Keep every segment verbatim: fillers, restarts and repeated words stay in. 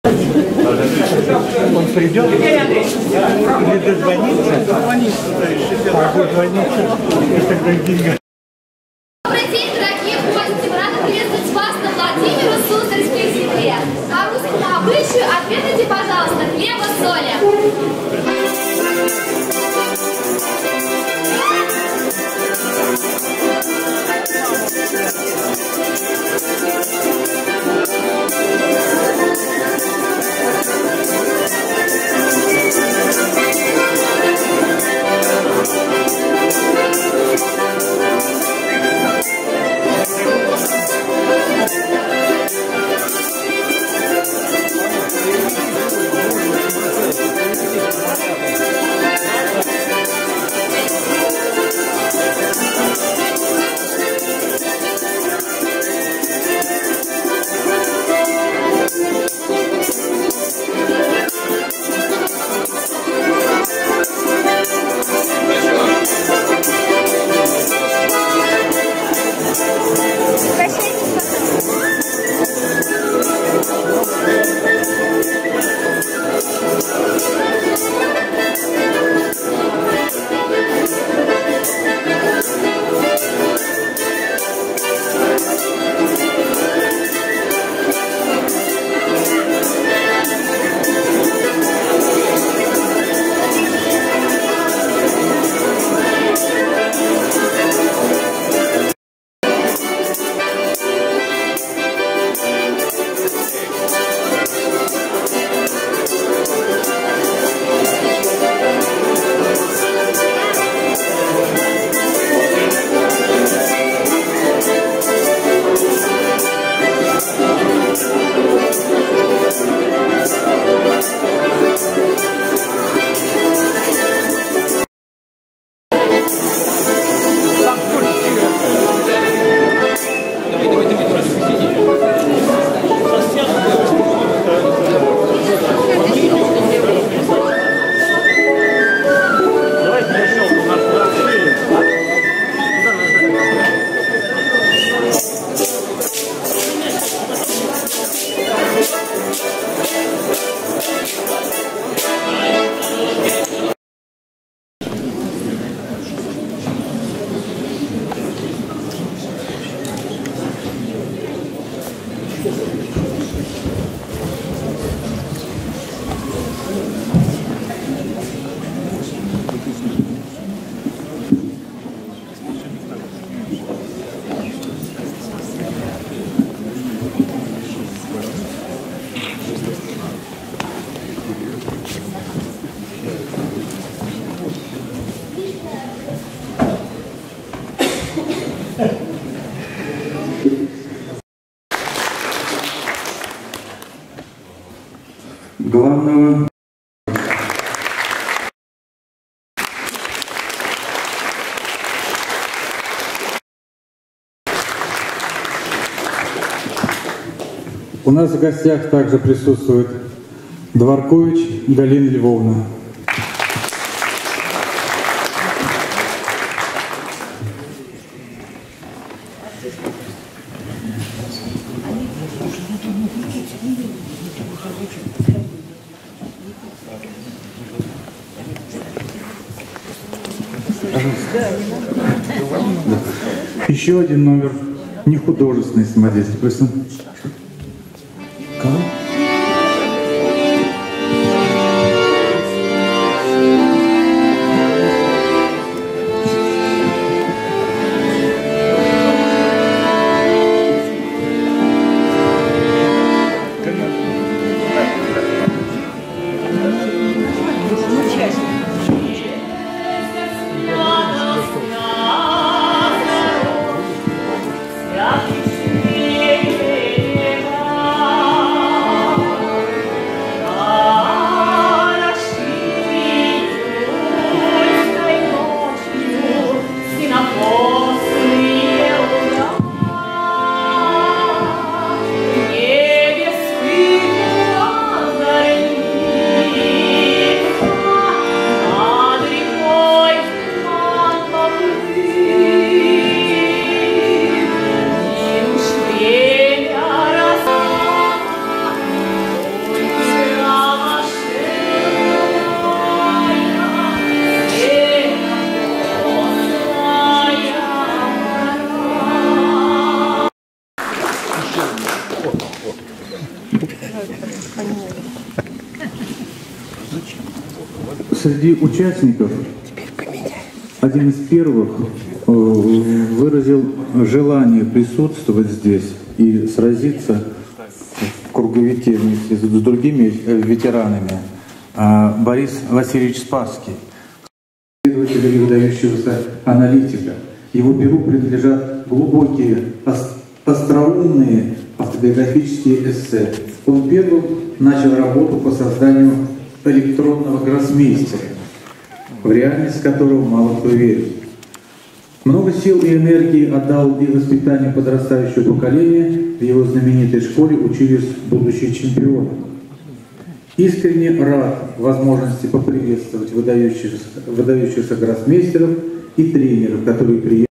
Он придет или дозвонится, а дозвонится, и тогда деньги. Добрый день, дорогие гости! Мы рады приветствовать вас на Владимиру Суздальской земле. По русскому обычаю ответите, пожалуйста, хлеба, соли. Главного у нас в гостях также присутствует Дворкович Галина Львовна. Еще один номер нехудожественной самодеятельности. Просто... Кого? Yeah. Среди участников один из первых выразил желание присутствовать здесь и сразиться в круговике вместе с другими ветеранами. Борис Васильевич Спасский, исследователь и выдающегося аналитика. Его перу принадлежат глубокие, остроумные автобиографические эссе. Он первым начал работу по созданию электронного гроссмейстера, в реальность которого мало кто верит. Много сил и энергии отдал и воспитанию подрастающего поколения. В его знаменитой школе учились будущие чемпионы. Искренне рад возможности поприветствовать выдающихся, выдающихся гроссмейстеров и тренеров, которые приехали.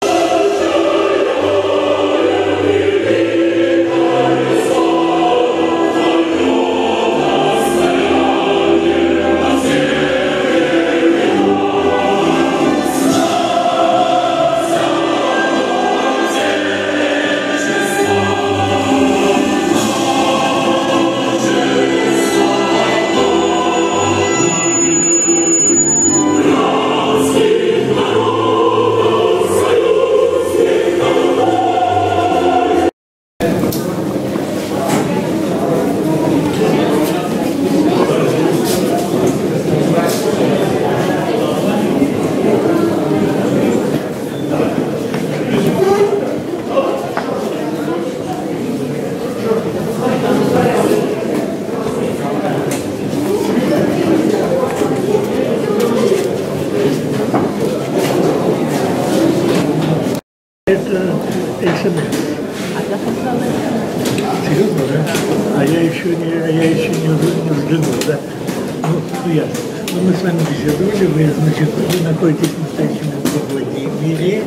Серьезно, да? А я еще не, а я еще не, не взглянул, да? Ну, ну ясно. Ну, мы с вами беседовали, вы, значит, вы находитесь в настоящем в Владимире.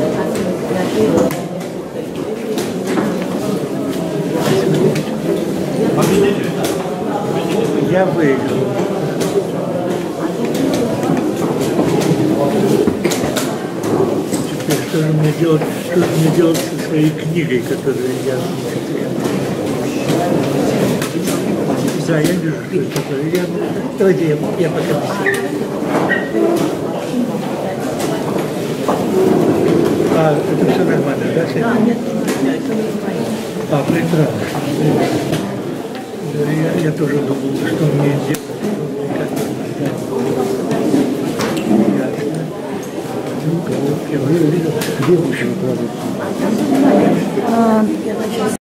Я выиграл. Теперь что же мне делать, что же мне делать со своей книгой, которую я... Да, я вижу, что это такое. Я, давайте я, я пока беседую. А, это все нормально, да? Все? А, нет, нет, это нормально. А, прекрасно. Я, я тоже думал, что мне делать. Я видел, где в общем кладут?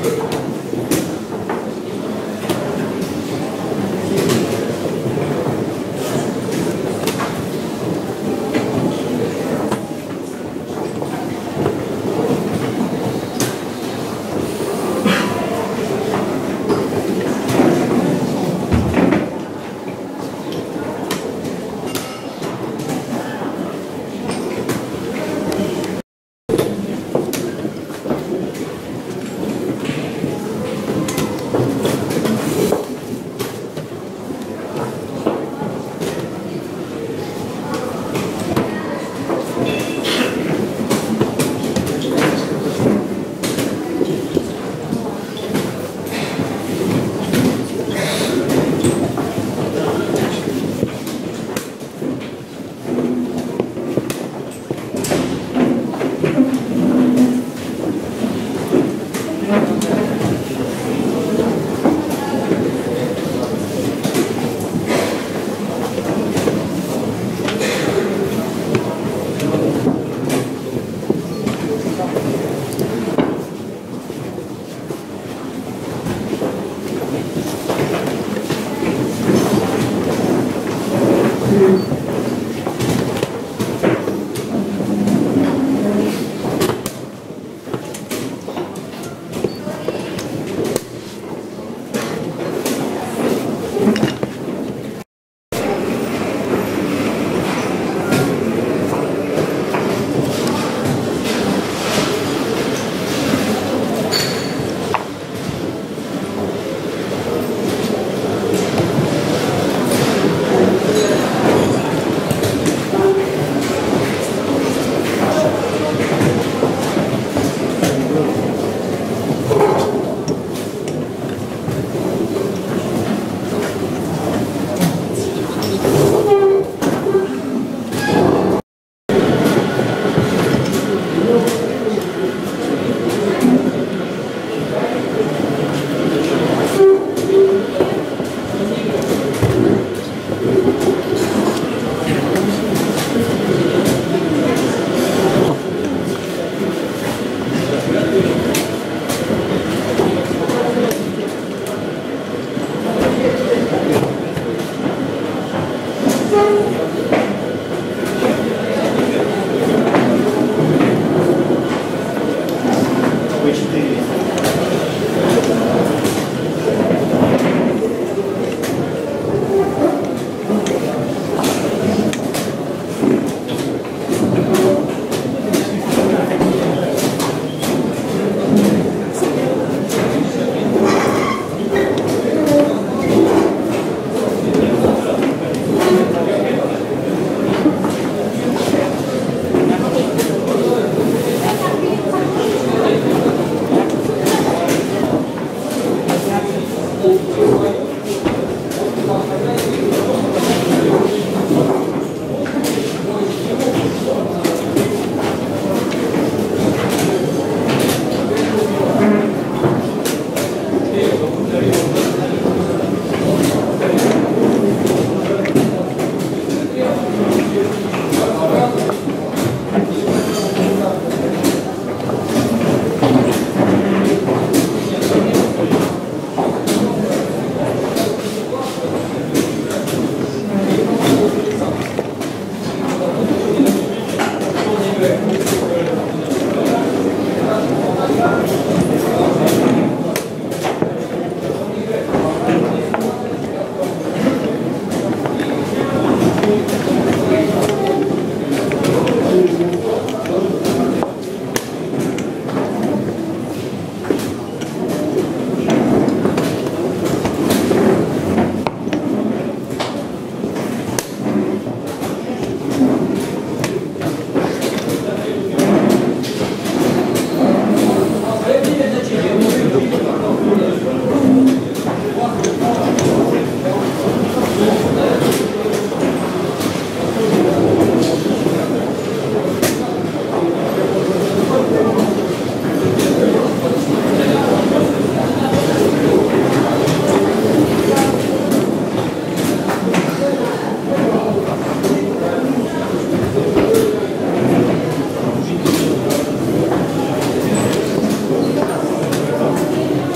Итак,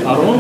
Арон?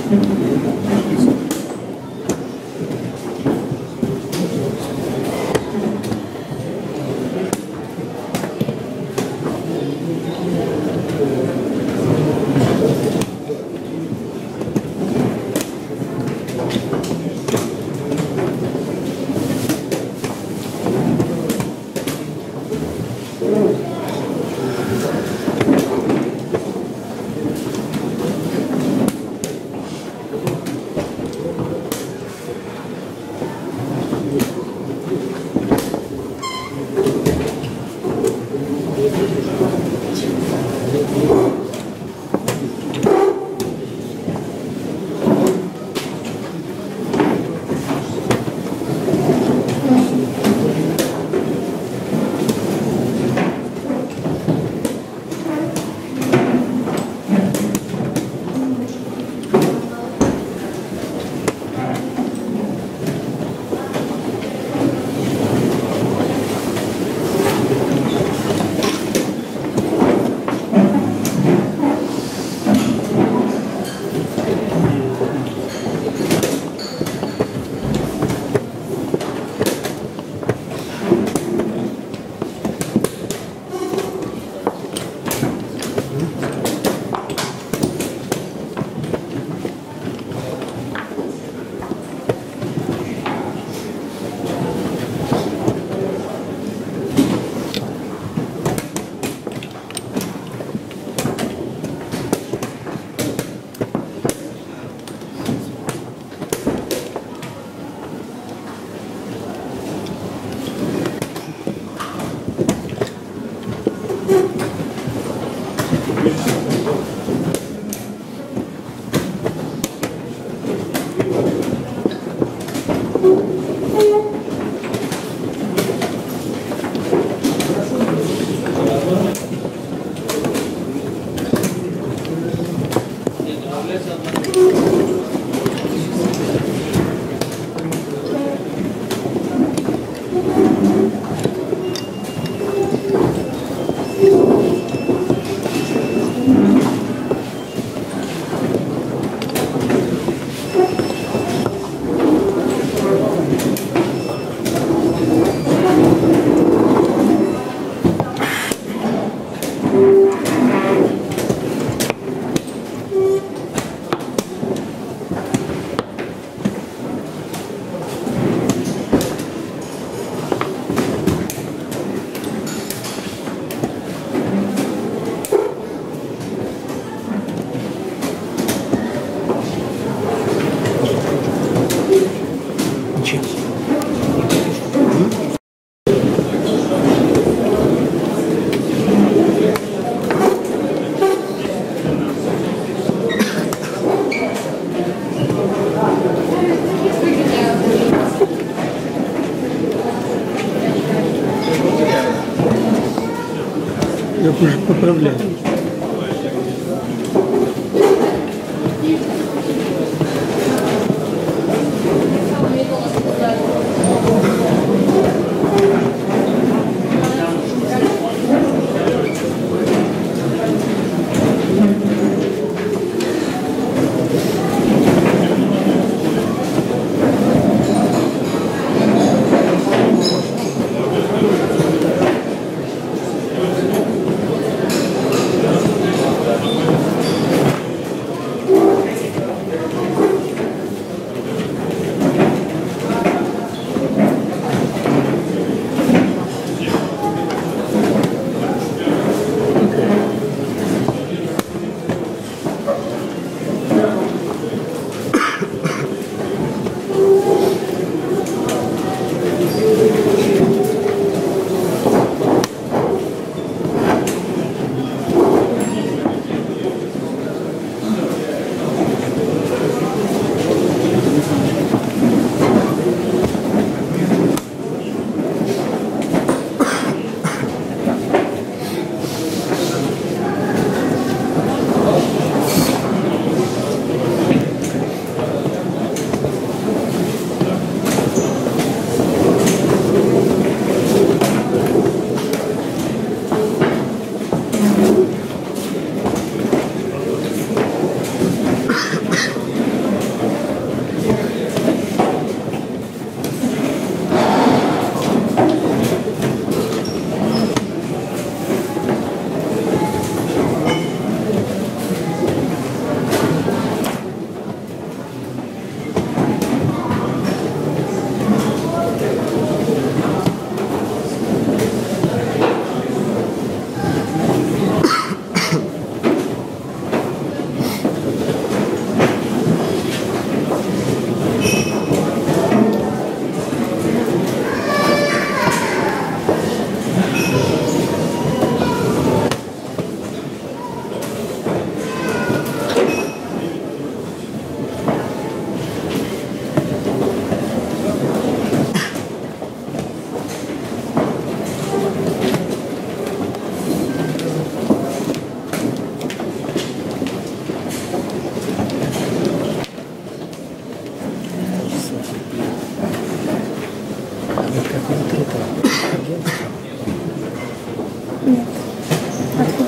Я уже поправляю.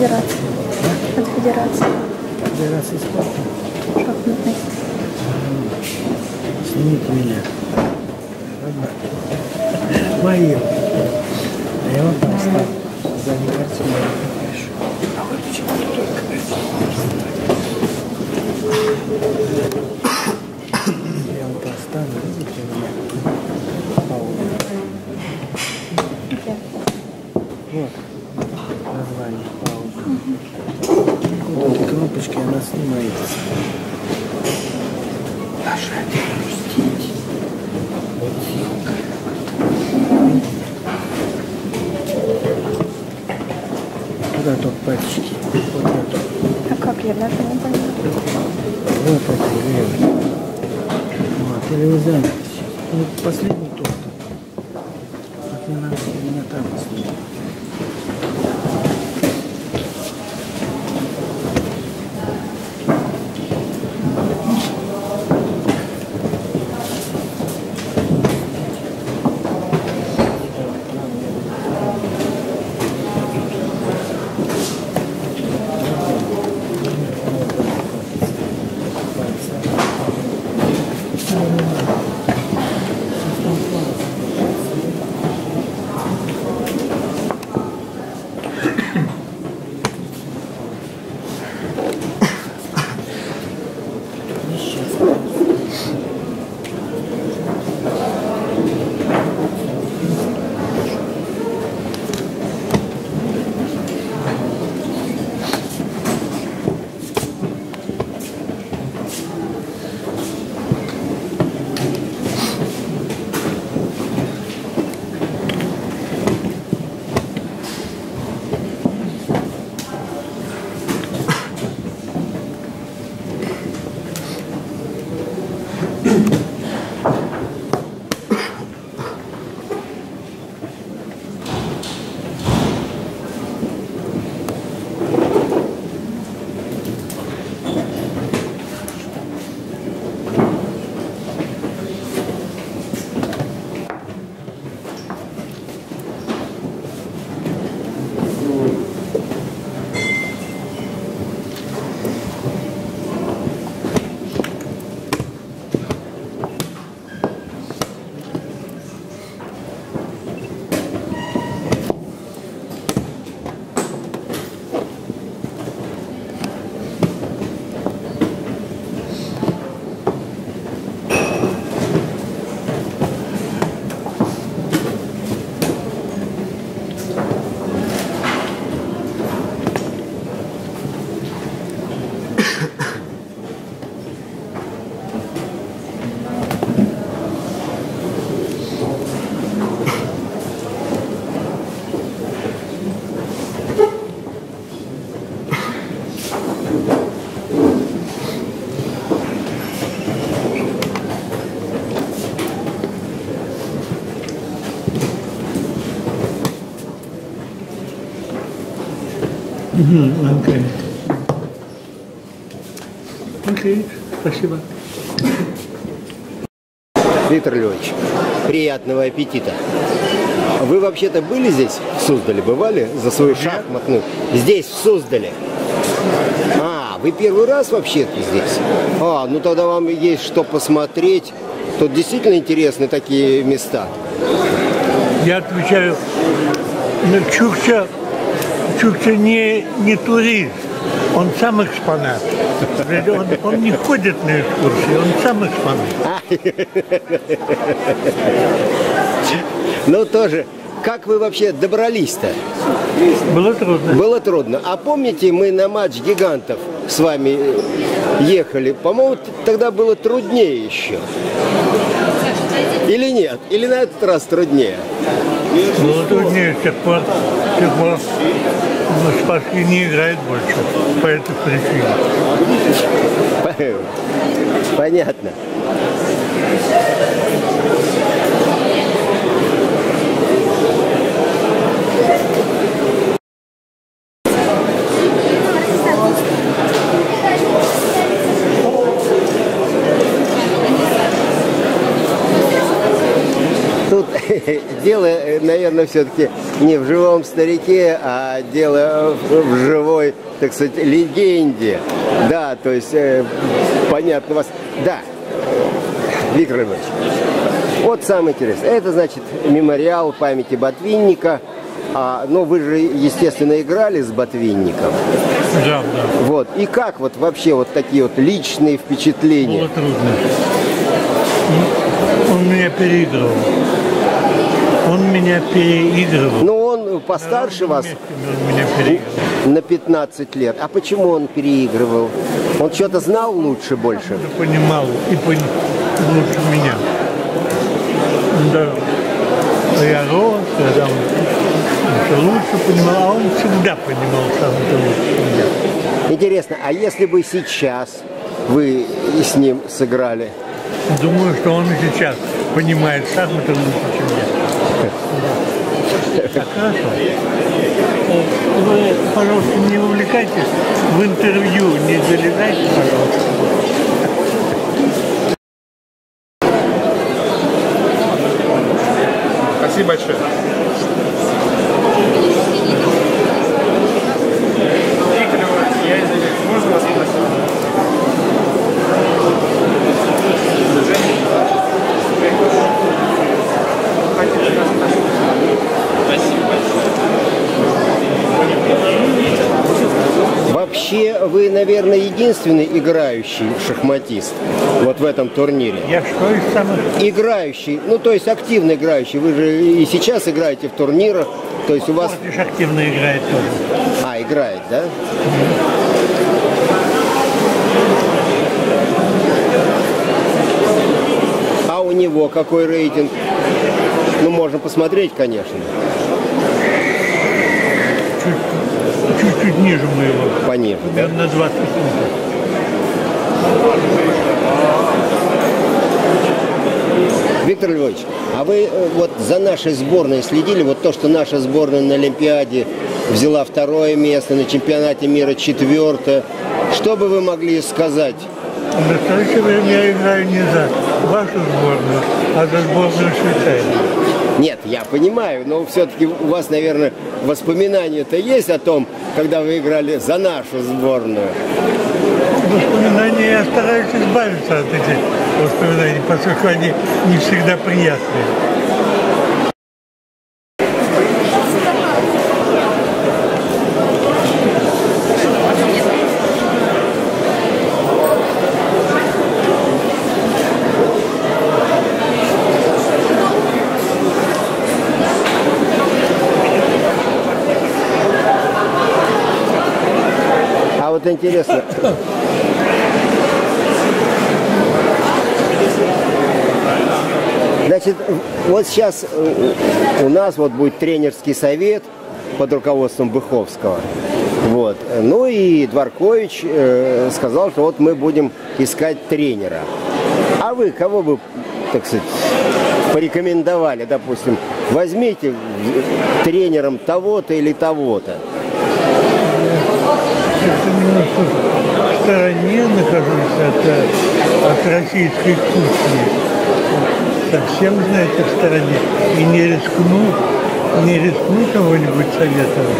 федерации. От федерации. Федерации спорта. Шахматной. Снимите меня. Ладно. Мои. А я вам поставлю. Заднюю картину я напишу. А вы почему только я вам поставлю. Видите меня? Паузу. Вот. Название пауза. Вот эти кнопочки, она снимается. Даша, отпустите. Вот тихо. Куда тут пальчики? Вот это. А как я даже не поняла? Вот это, левый. Вот, или вы заняты сейчас. Ну, последний тур. Вот мне надо именно там посмотреть. Угу, окей. Окей, спасибо. Виктор Львович, приятного аппетита. Вы вообще-то были здесь, в Суздале, бывали за свою шахматную? Здесь, в Суздале. А, вы первый раз вообще-то здесь? А, ну тогда вам есть что посмотреть. Тут действительно интересны такие места. Я отвечаю, ну, Чукча, Чукча не, не турист, он сам экспонат. Он, он не ходит на экскурсии, он сам экспонат. Ну тоже, как вы вообще добрались-то? Было трудно. Было трудно. А помните, мы на матч гигантов с вами ехали? По-моему, тогда было труднее еще. Или нет? Или на этот раз труднее? Было труднее, с тех пор, с тех пор Спасский не играет больше по этой причине. Понятно. Тут дело, наверное, все-таки не в живом старике, а дело в живой, так сказать, легенде. Да, то есть, э, понятно вас. Да, Виктор Иванович, вот самое интересное. Это, значит, мемориал памяти Ботвинника. А, ну, вы же, естественно, играли с Ботвинником. Да, да. Вот. И как вот вообще вот такие вот личные впечатления? Было трудно. Он меня переигрывал. Он меня переигрывал. Ну, он постарше вас Он меня переигрывал. на пятнадцать лет. А почему он переигрывал? Он что-то знал лучше, больше? Он понимал и пони... лучше меня. Да. Я рос, я там все лучше понимал, а он всегда понимал сам-то лучше меня. Интересно, а если бы сейчас вы с ним сыграли? Думаю, что он и сейчас понимает шахматы лучше, чем я. Так, хорошо. Вы, пожалуйста, не увлекайтесь в интервью, не залезайте, пожалуйста. Спасибо большое. Виктор Иванович, я извиняюсь, можно вас спросить? Вообще, вы, наверное, единственный играющий шахматист вот в этом турнире. Я что из самых... Играющий, ну то есть активно играющий. Вы же и сейчас играете в турнирах, то есть у вас... Портиш активно играет тоже. А, играет, да? А у него какой рейтинг? Ну, можно посмотреть, конечно. Чуть-чуть ниже моего. Пониже, да? На двадцать пунктов. Виктор Львович, а вы э, вот за нашей сборной следили? Вот то, что наша сборная на Олимпиаде взяла второе место, на чемпионате мира четвертое. Что бы вы могли сказать? В настоящее время я играю не за вашу сборную, а за сборную Швейцарии. Нет, я понимаю, но все-таки у вас, наверное, воспоминания-то есть о том, когда вы играли за нашу сборную. Воспоминания, я стараюсь избавиться от этих воспоминаний, поскольку они не всегда приятные. А вот интересно, значит, вот сейчас у нас вот будет тренерский совет под руководством Быховского. Вот. Ну и Дворкович э, сказал, что вот мы будем искать тренера. А вы кого бы, так сказать, порекомендовали, допустим, возьмите тренером того-то или того-то? Я немножко в стороне нахожусь от, от российской кухни. Совсем, знаете, в стороне. И не рискну, не рискну кого-нибудь советовать.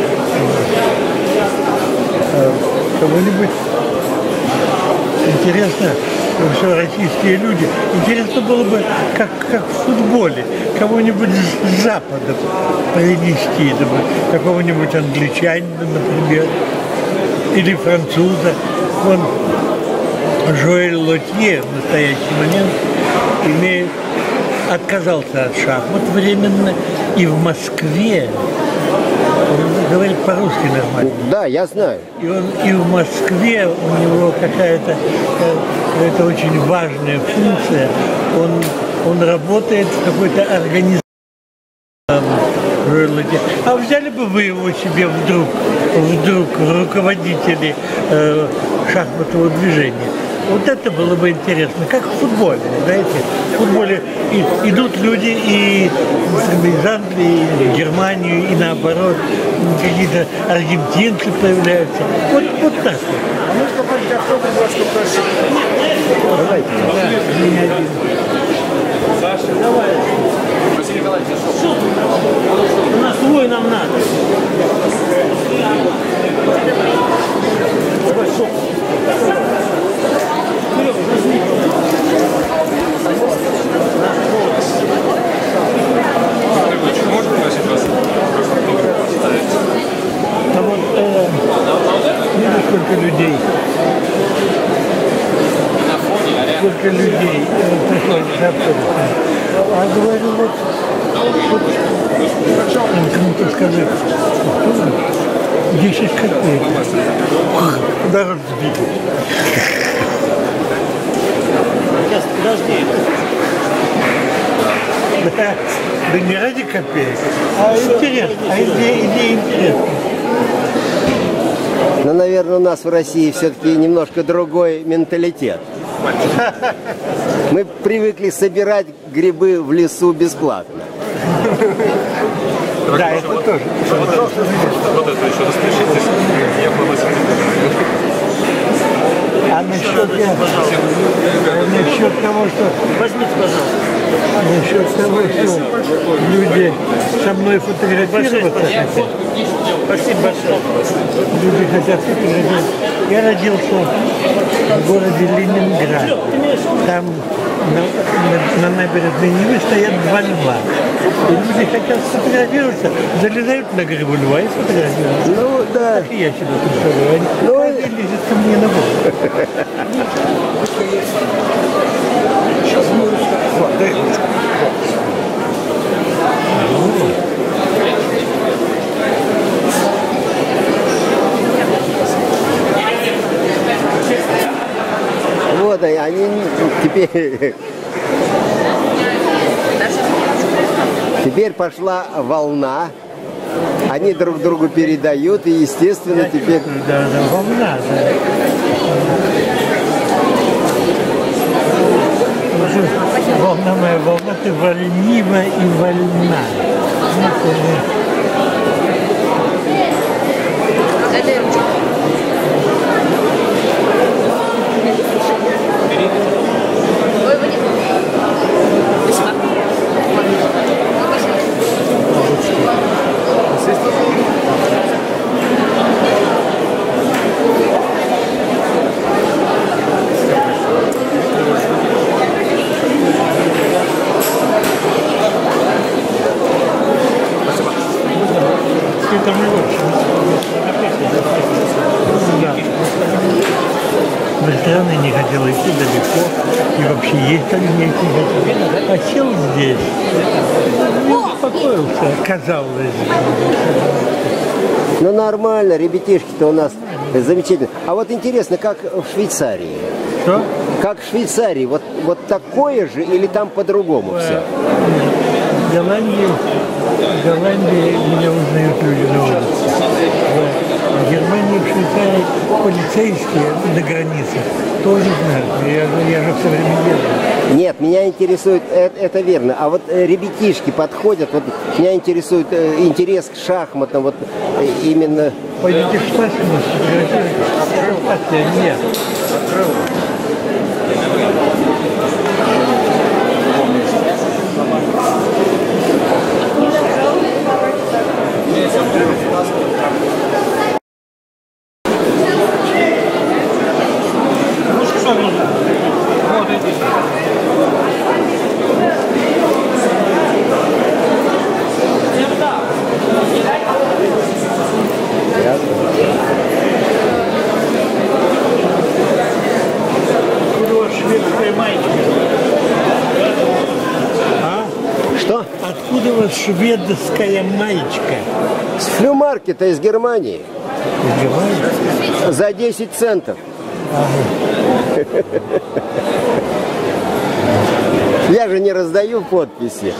А кого-нибудь интересно, все российские люди. Интересно было бы, как, как в футболе, кого-нибудь с Запада принести, какого-нибудь англичанина, например, или француза. Вон Жоэль Лотье в настоящий момент имеет, отказался от шахмат временно, и в Москве, он говорит по-русски нормально. Да, я знаю. И, он, и в Москве у него какая-то какая-то очень важная функция. Он, он работает в какой-то организации. А взяли бы вы его себе вдруг, вдруг руководители э, шахматного движения? Вот это было бы интересно, как в футболе, знаете. В футболе и, идут люди и из Англии, и в Германию, и наоборот, какие-то аргентинцы появляются. Вот, вот так вот. А можете попросить, а кто бы вас попросил? Давайте. Да, меня один. Саша, давай. Спасибо. нам надо? Можно просить вас автограф поставить? А вот э, видишь, сколько людей? Сколько людей э, пришло за автобусом. А говорю, вот, вот ну, кому-то скажи, десять копеек. Даже сбили. Подожди. Да, да не ради копеек, а интересно, а идея, идея интересная. Но, наверное, у нас в России все-таки немножко другой менталитет. Мы привыкли собирать грибы в лесу бесплатно. Да, это тоже. Вот это, вот это еще распишитесь. Я попросил. А насчет, я, насчет того, что... Возьмите, пожалуйста. Насчет того, что люди со мной фотографироваться хотят. Спасибо большое. Люди хотят фотографироваться. Я родился в городе Ленинград. Там на, на, на набережной Невы стоят два льва. И люди хотят сфотографироваться, залезают на грибу льва и фотографируются. Ну, да. Так и я себе представляю. Они Ну, каждый лезет ко мне на голову. Дай ручку. Вот они, они теперь... Теперь пошла волна. Они друг другу передают, и, естественно, теперь... Да, да, волна, да. Волна моя, волна, ты вольнива и вольна. Это не очень. Да. В страны не хотел идти далеко. И вообще есть там не хотел. А сел здесь. И успокоился, казалось. Ну, нормально, ребятишки-то у нас замечательно. А вот интересно, как в Швейцарии? Что? Как в Швейцарии? Вот, вот такое же или там по-другому все? В Голландии, в Голландии меня узнают люди на улице. В Германии, в Швейцарии полицейские на границах тоже знают. Я, я же все время езжу. Нет, меня интересует, это, это верно. А вот э, ребятишки подходят, вот меня интересует э, интерес к шахматам, вот э, именно... Пойдите в Спасину, сфотографируйте. Нет. Что? Откуда у вас шведская маечка? С флюмаркета из Германии. Из Германии? За десять центов. Я же не раздаю подписи.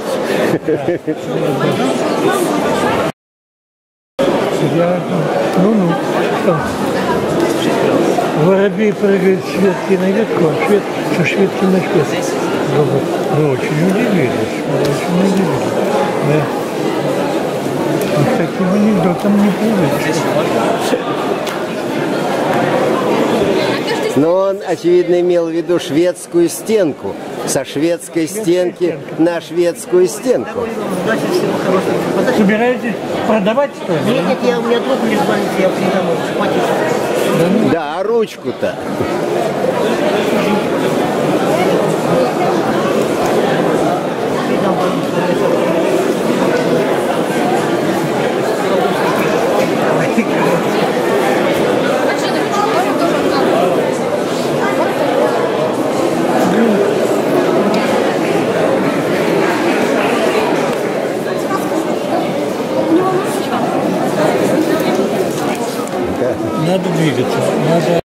Я... Ну-ну. Что? Воробей прыгает с ветки на ветку, а швед со шведки на шведку. Вы очень удивились. Вы очень удивились. Да. И таким анекдотом не привычно. А каждый Но он, очевидно, имел в виду шведскую стенку. Со шведской стенки на шведскую стенку. Удачи, всего хорошего. Собираетесь продавать, что ли? Нет, нет, я, у меня друг лежит в больнице, я приеду домой. Хватит. Да, а ручку-то? Надо двигаться. Надо